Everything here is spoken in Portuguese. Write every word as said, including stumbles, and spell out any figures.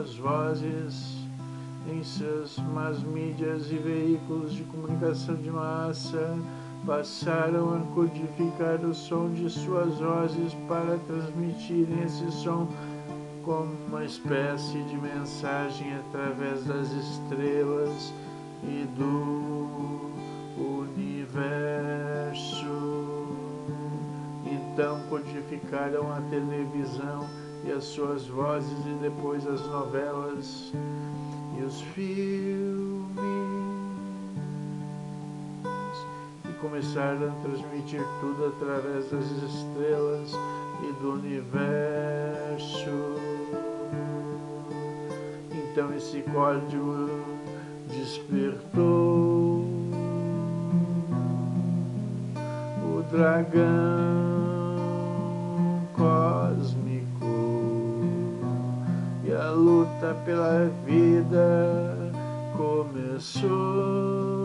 suas vozes em seus mass mídias e veículos de comunicação de massa, passaram a codificar o som de suas vozes para transmitirem esse som como uma espécie de mensagem através das estrelas e do universo. Então codificaram a televisão e as suas vozes, e depois as novelas e os filmes, e começaram a transmitir tudo através das estrelas e do universo. Então esse código despertou o dragão cósmico, e a luta pela vida começou.